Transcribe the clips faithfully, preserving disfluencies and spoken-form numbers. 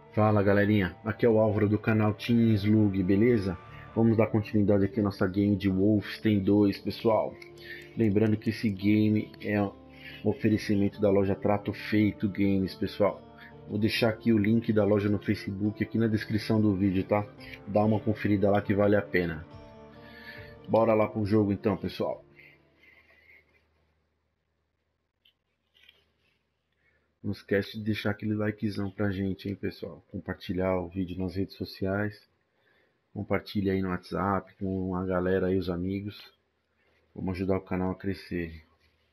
Fala galerinha, aqui é o Álvaro do canal Team Slug, beleza? Vamos dar continuidade aqui à nossa game de Wolfenstein dois, pessoal. Lembrando que esse game é um oferecimento da loja Trato Feito Games, pessoal. Vou deixar aqui o link da loja no Facebook aqui na descrição do vídeo, tá? Dá uma conferida lá que vale a pena. Bora lá pro jogo então, pessoal. Não esquece de deixar aquele likezão pra gente, hein, pessoal? Compartilhar o vídeo nas redes sociais. Compartilha aí no WhatsApp com a galera aí, os amigos. Vamos ajudar o canal a crescer.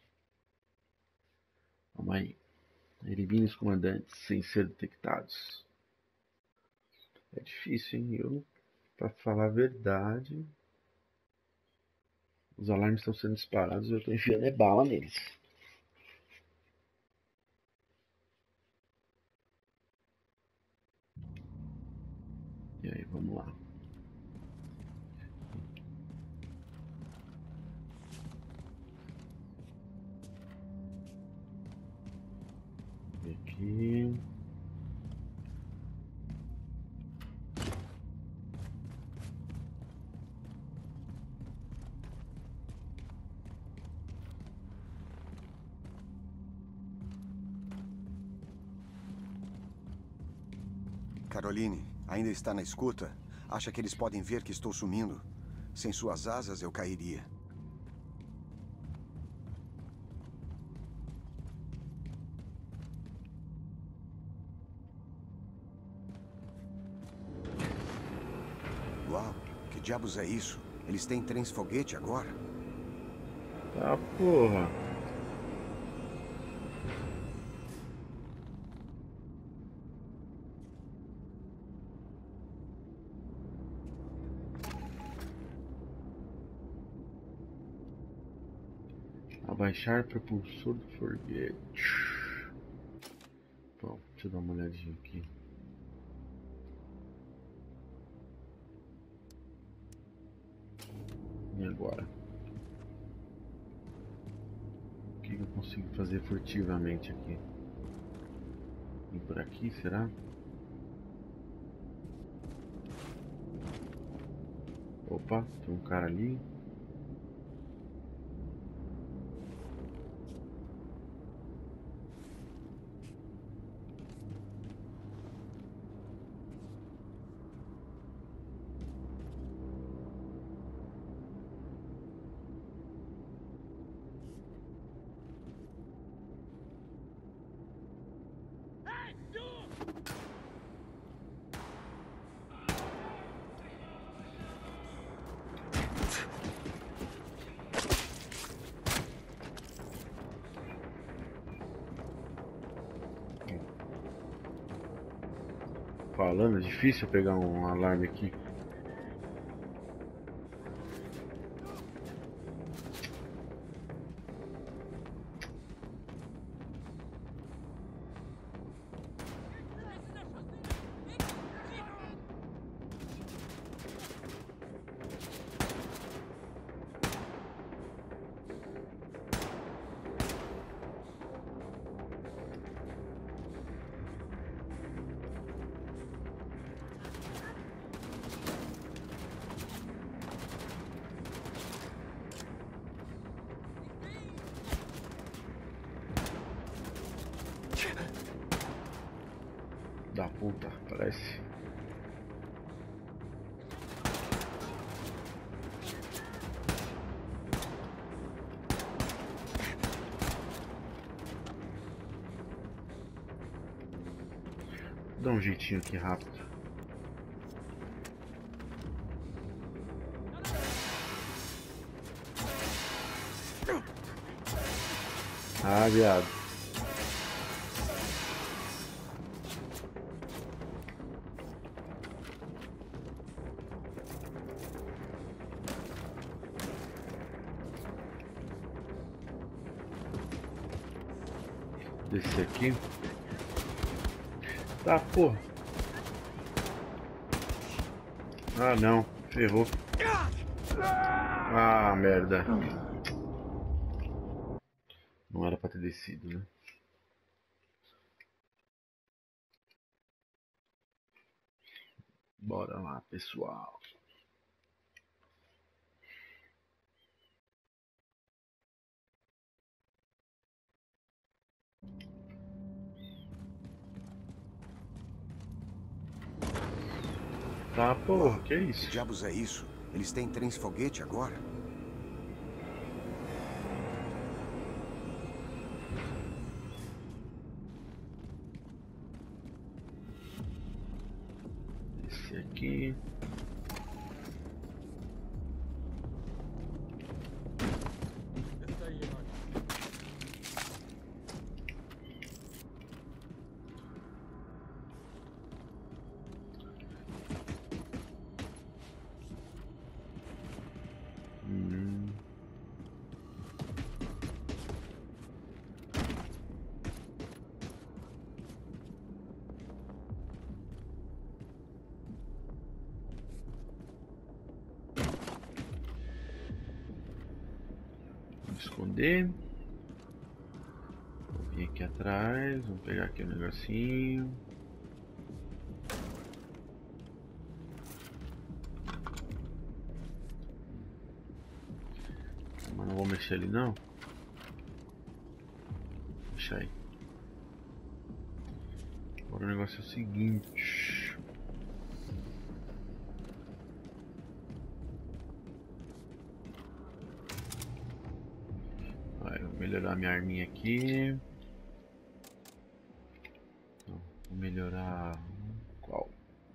Vamos aí. Elimine os comandantes sem ser detectados. É difícil, hein? Eu, pra falar a verdade, os alarmes estão sendo disparados e eu tô enfiando é bala neles. E aí, vamos lá. Aqui. Caroline, ainda está na escuta? Acha que eles podem ver que estou sumindo? Sem suas asas, eu cairia. Uau, que diabos é isso? Eles têm trens foguete agora? Tá, porra. Abaixar propulsor do foguete. Bom, deixa eu dar uma olhadinha aqui. E agora? O que eu consigo fazer furtivamente aqui? E por aqui, será? Opa, tem um cara ali. Falando, é difícil pegar um alarme aqui. Da puta, parece. Vou dar um jeitinho aqui rápido. Ah, viado. Descer aqui. Tá, porra. Ah, não. Ferrou. Ah, merda. Não era pra ter descido, né? Bora lá, pessoal. Tá, porra, que isso? Que diabos é isso? Eles têm trens foguete agora? Esse aqui. Hum. Vou esconder. Vou vir aqui atrás. Vamos pegar aqui o negocinho. Mas não vou mexer ali não. Deixa aí. Agora o negócio é o seguinte. Vai, vou melhorar minha arminha aqui. Então, vou melhorar qual?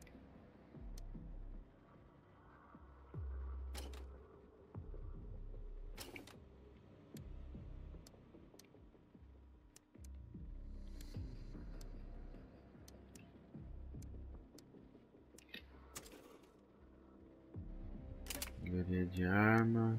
Melhoria de arma.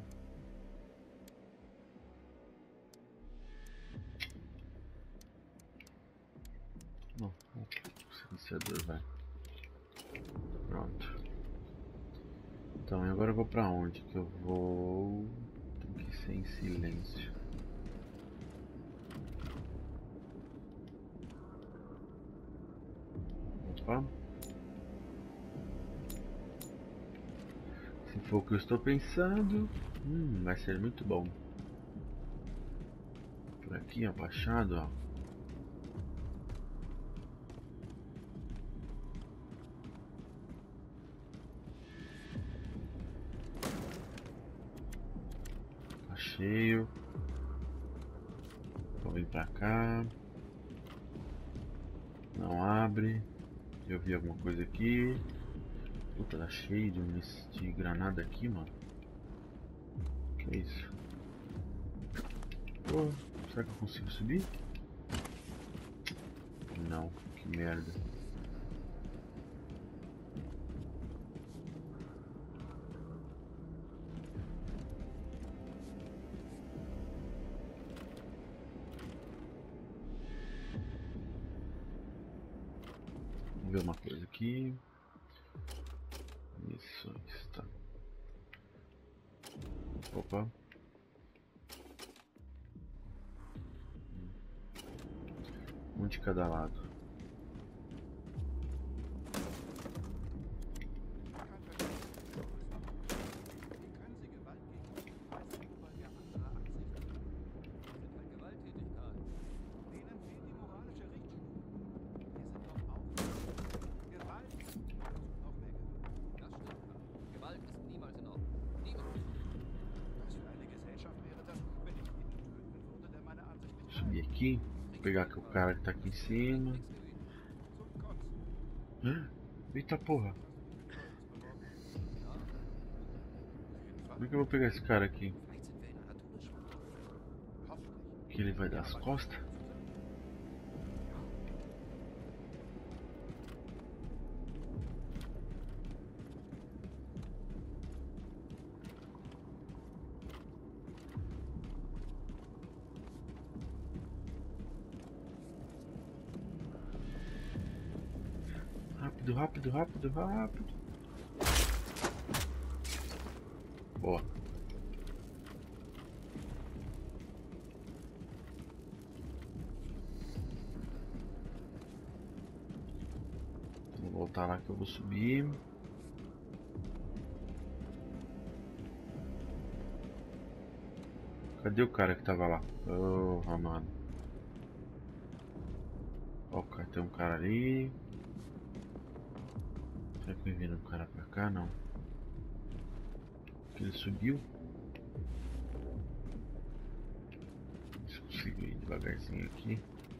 Não, o silenciador vai. Pronto. Então, e agora eu vou pra onde? Que eu vou. Tem que ser em silêncio. Opa. Se for o que eu estou pensando, hum, vai ser muito bom. Por aqui, abaixado, ó. Tá cheio. Vou vir pra cá. Não abre. Eu vi alguma coisa aqui. Puta, tá cheio de, de granada aqui, mano. Que é isso? Pô, será que eu consigo subir? Não, que merda. Vamos ver uma coisa aqui. Isso, está. Opa. Um de cada lado. Subir aqui. Vou pegar aqui o cara que tá aqui em cima. Ah, eita porra. Como é que eu vou pegar esse cara aqui? Que ele vai dar as costas? Rápido, rápido, rápido, rápido. Boa. Vou voltar lá que eu vou subir. Cadê o cara que tava lá? Oh, mano. Ó, cara, tem um cara ali. Será que vem vindo um cara pra cá? Não. Ele subiu. Se consigo ir devagarzinho aqui.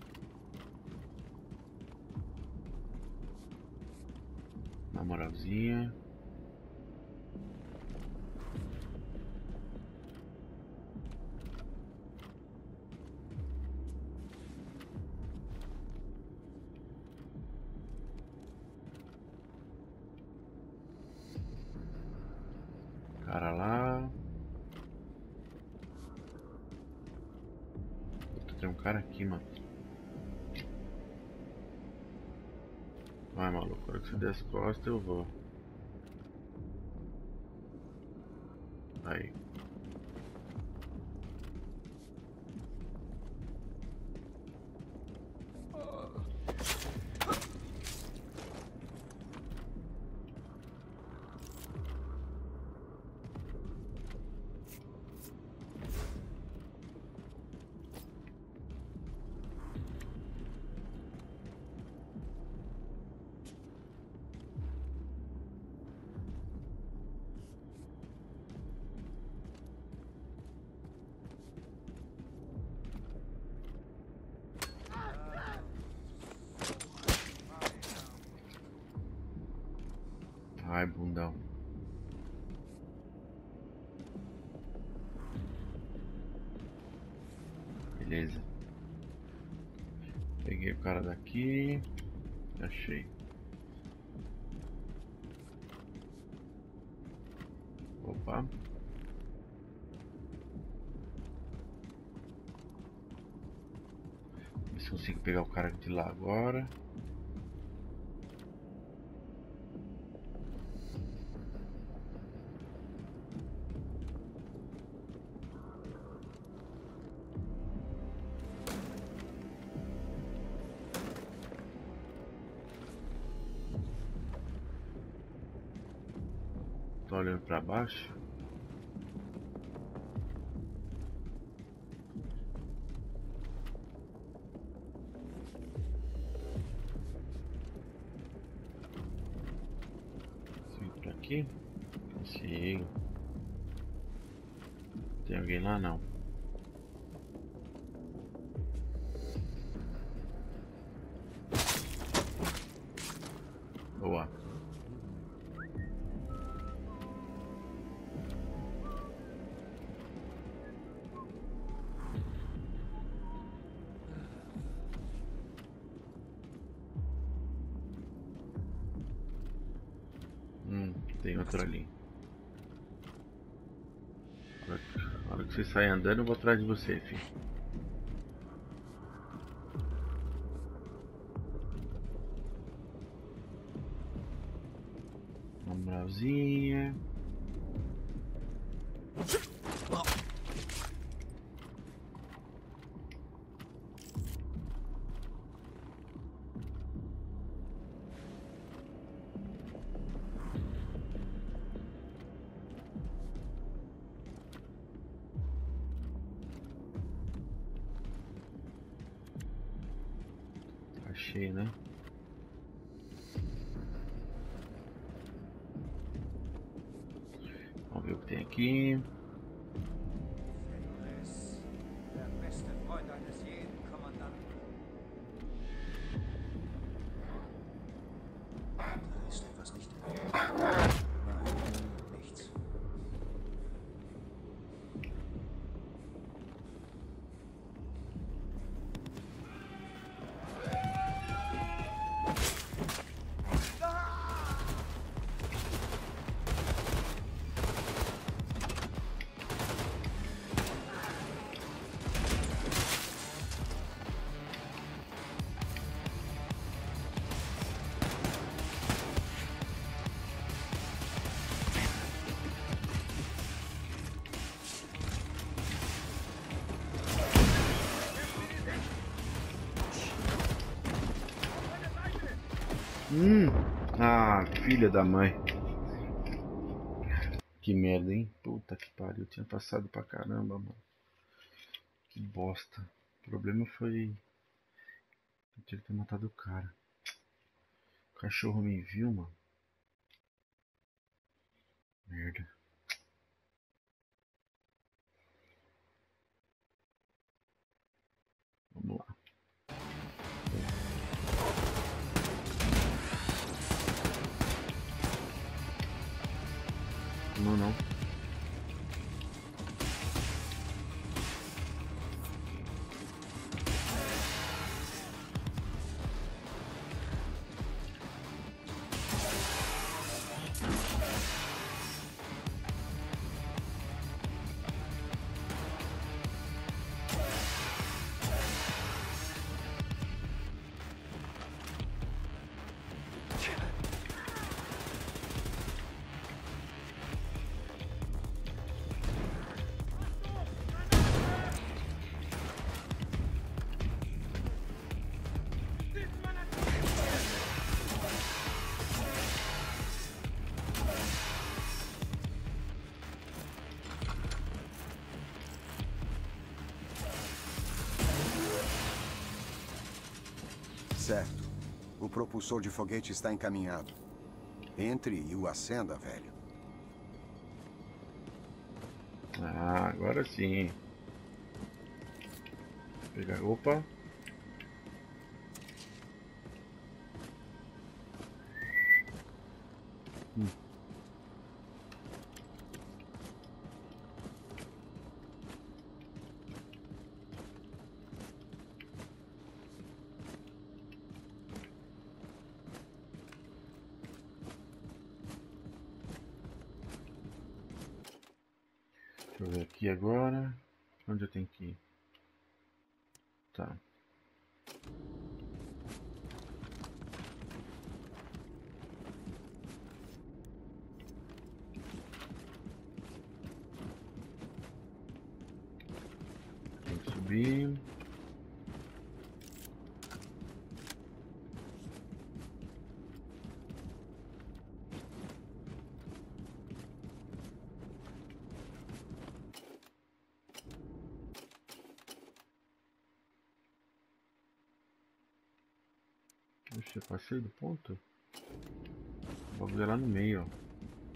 Na moralzinha. Cara lá. Tem um cara aqui, mano. Vai, maluco. Na hora que você der as costas, eu vou. Aí. Ai, bundão. Beleza. Peguei o cara daqui. Achei. Opa. Ver se consigo pegar o cara de lá agora. Tô olhando pra baixo. Consigo por aqui? Consigo. Tem alguém lá? Não. Boa. Hum, tem outro ali. Na hora que, na hora que você sair andando, eu vou atrás de você, filho. Uma moralzinha. Achei, né? Vamos ver o que tem aqui. Hum. Ah, filha da mãe. Que merda, hein? Puta que pariu. Tinha passado pra caramba, mano. Que bosta. O problema foi... eu tinha que ter matado o cara. O cachorro me viu, mano. Merda. Vamos lá. Não, não. Certo. O propulsor de foguete está encaminhado. Entre e o acenda, velho. Ah, agora sim. Vou pegar... Opa. Hum. Deixa eu ver aqui agora. Onde eu tenho que ir? Tá. Tem que subir. Puxa, passei do ponto? Vou ver lá no meio, ó.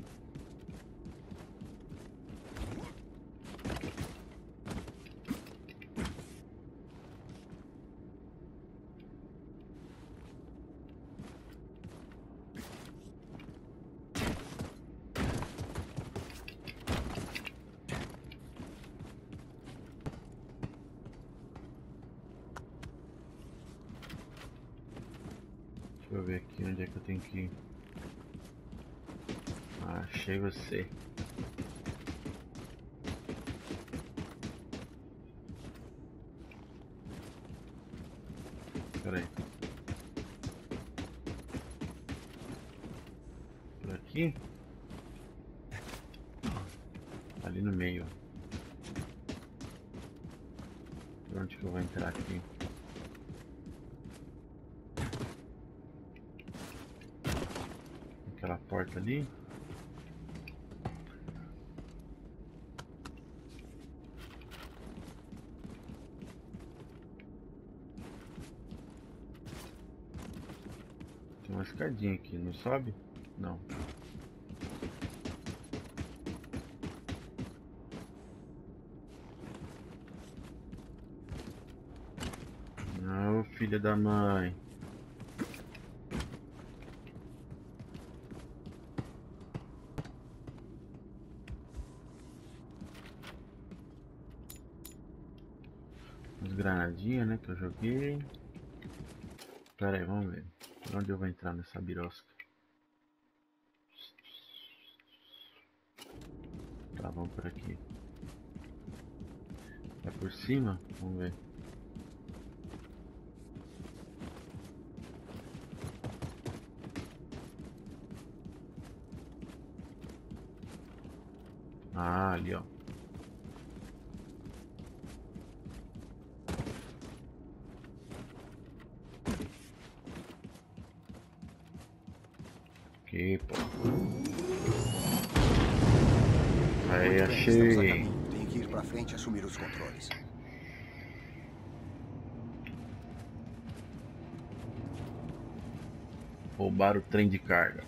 Deixa eu ver aqui onde é que eu tenho que ir. Ah, achei você. Espera aí. Por aqui? Ali no meio. Por onde que eu vou entrar aqui? Aquela porta ali. Tem uma escadinha aqui, não sobe? Não. Não, filha da mãe. As granadinhas, né, que eu joguei. Pera aí, vamos ver. Por onde eu vou entrar nessa birosca? Tá, vamos por aqui. É por cima? Vamos ver. Ah, ali, ó. Ok, pô. Aí, achei. Tem que ir pra frente e assumir os controles. Roubar o trem de carga.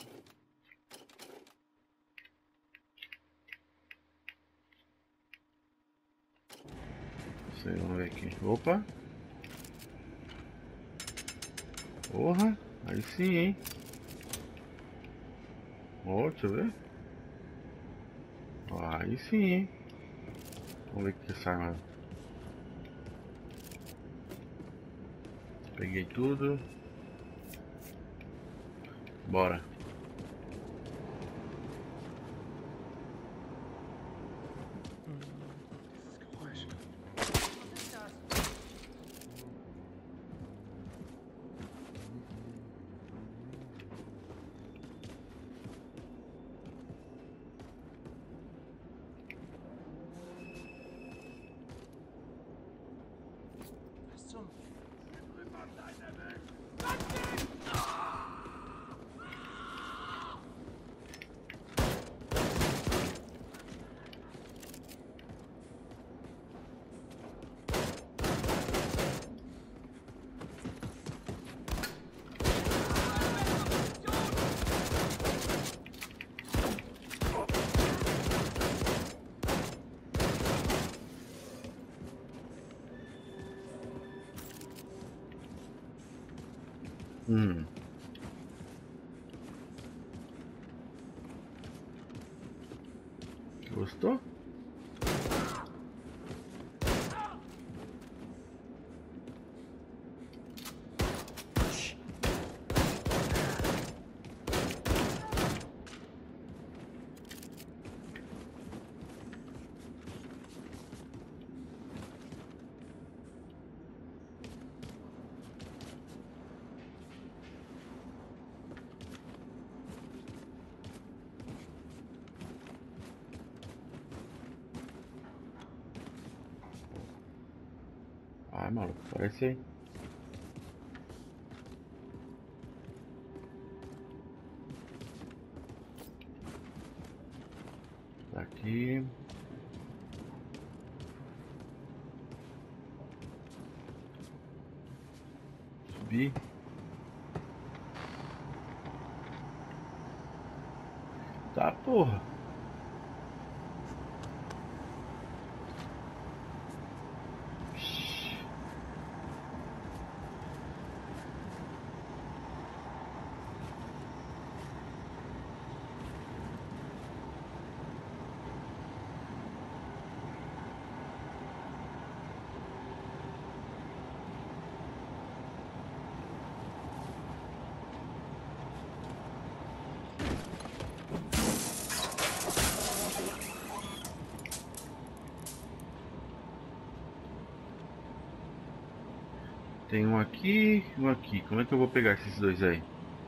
Não sei, vamos ver aqui. Opa! Porra! Aí sim, hein? Ó, deixa eu ver. Ó, aí sim, hein? Vamos ver o que é essa arma. Peguei tudo. Bora. Hum. Gostou? Ah, maluco, parece aí. Tá aqui. Subir. Tá, porra. Tem um aqui e um aqui. Como é que eu vou pegar esses dois aí?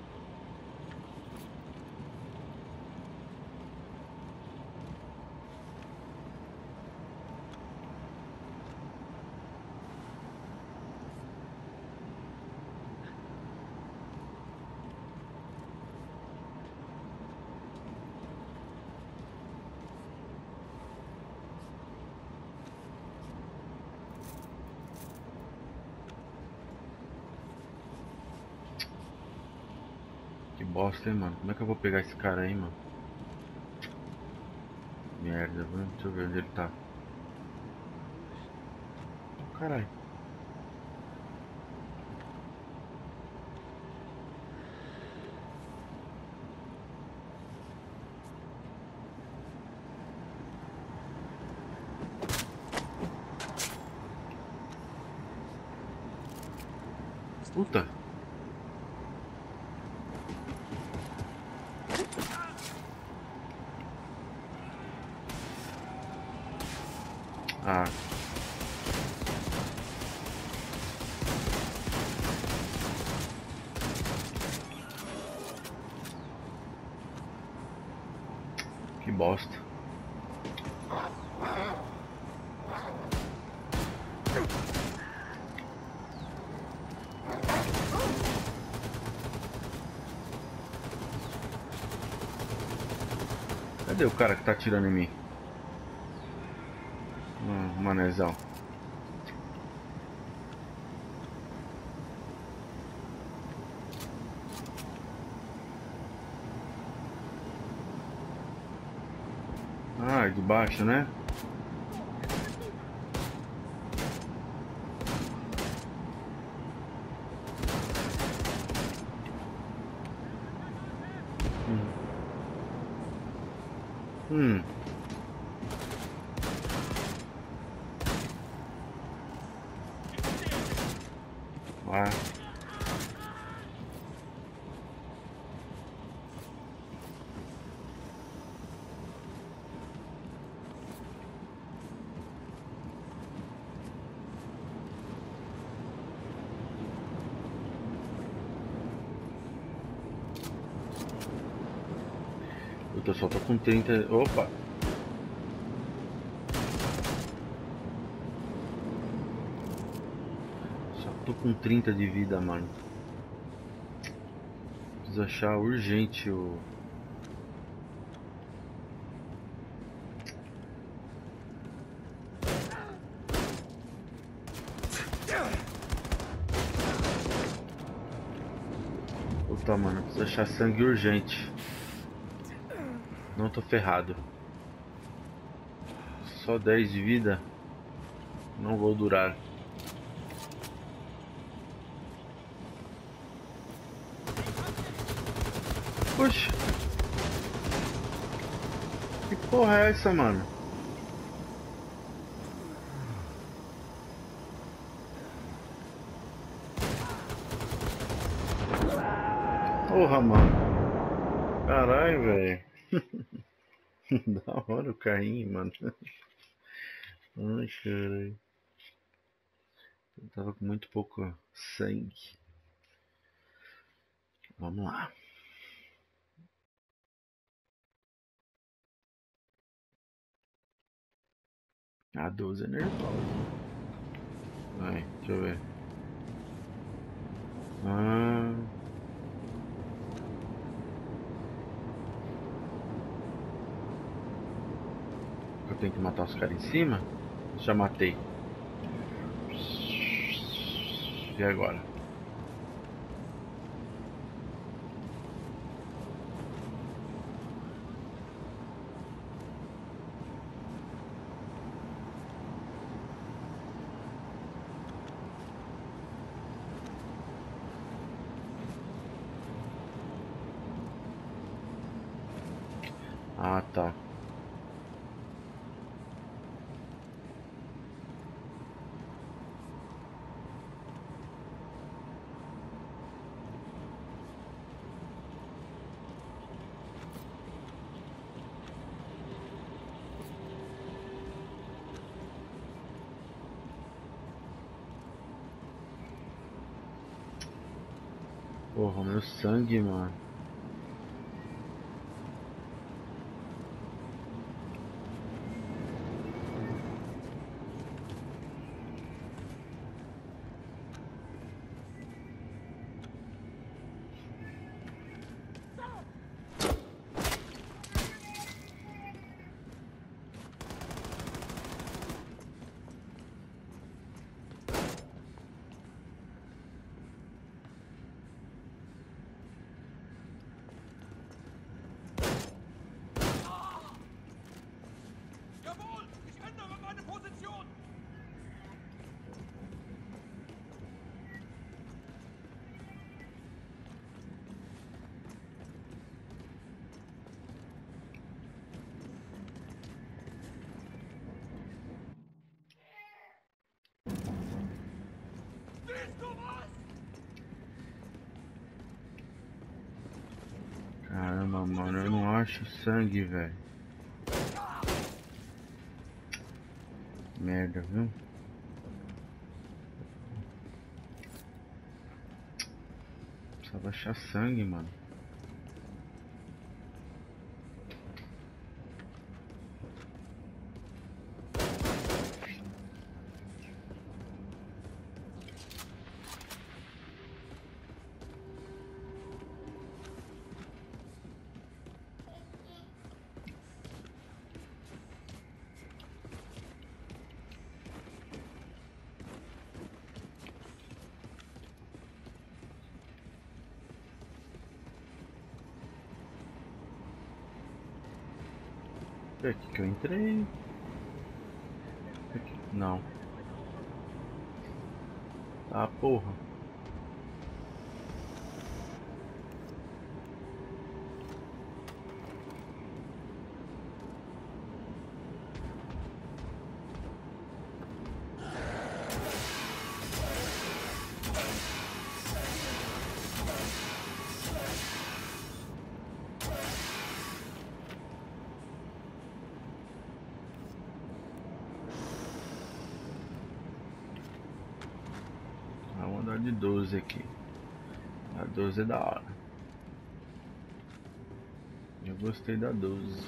Que bosta, hein, mano? Como é que eu vou pegar esse cara aí, mano? Merda, vamos- deixa eu ver onde ele tá. Oh, caralho. Puta. Ah. Que bosta. Cadê o cara que tá atirando em mim? Hum, manezão. parte de baixo, né? Hum. Lá. Eu só tô com trinta. Opa! Só tô com trinta de vida, mano. Preciso achar urgente o. Puta, mano, preciso achar sangue urgente. Não tô ferrado. Só dez de vida. Não vou durar. Puxa. Que porra é essa, mano? Porra, mano. Caralho, velho. Da hora o carrinho, mano. Ai, caralho. Eu tava com muito pouco sangue. Vamos lá. A doze é nervosa. Vai, deixa eu ver. Ah. Eu tenho que matar os caras em cima? Já matei. E agora? Ah, tá. Porra, meu sangue, mano. Caramba, mano, eu não acho sangue, velho. Merda, viu? Precisava achar sangue, mano. Foi aqui que eu entrei. Aqui. Não. Ah, porra. Vamos andar de doze aqui. A doze é da hora. Eu gostei da doze.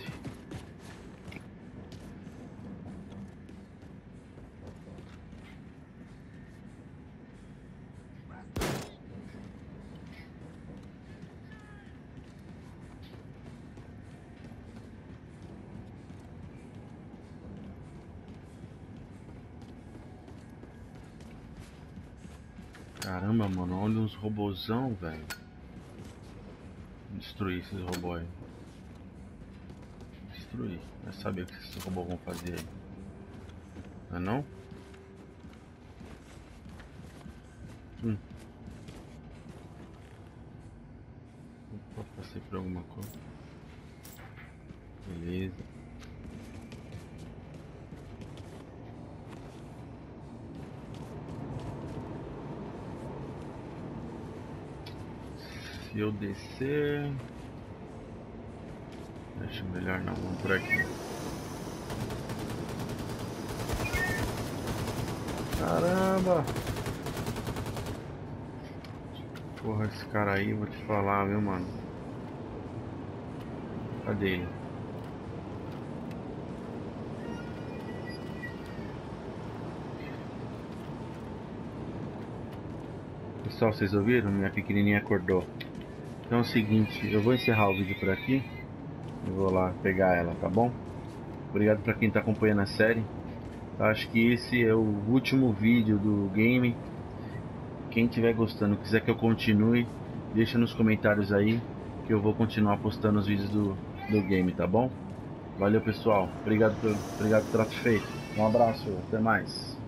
Caramba, mano, olha uns robozão, velho. Destruir esses robôs aí. Destruir. Vai saber o que esses robôs vão fazer aí. Não é não? Hum. Opa, passei por alguma coisa. Beleza. Se eu descer... Deixa melhor não, vamos por aqui. Caramba! Porra, esse cara aí, vou te falar, viu, mano? Cadê ele? Pessoal, vocês ouviram? Minha pequenininha acordou. Então é o seguinte, eu vou encerrar o vídeo por aqui. Eu vou lá pegar ela, tá bom? Obrigado pra quem tá acompanhando a série. Acho que esse é o último vídeo do game. Quem tiver gostando, quiser que eu continue, deixa nos comentários aí, que eu vou continuar postando os vídeos do, do game, tá bom? Valeu, pessoal. Obrigado pelo, obrigado pelo trato feito. Um abraço, até mais.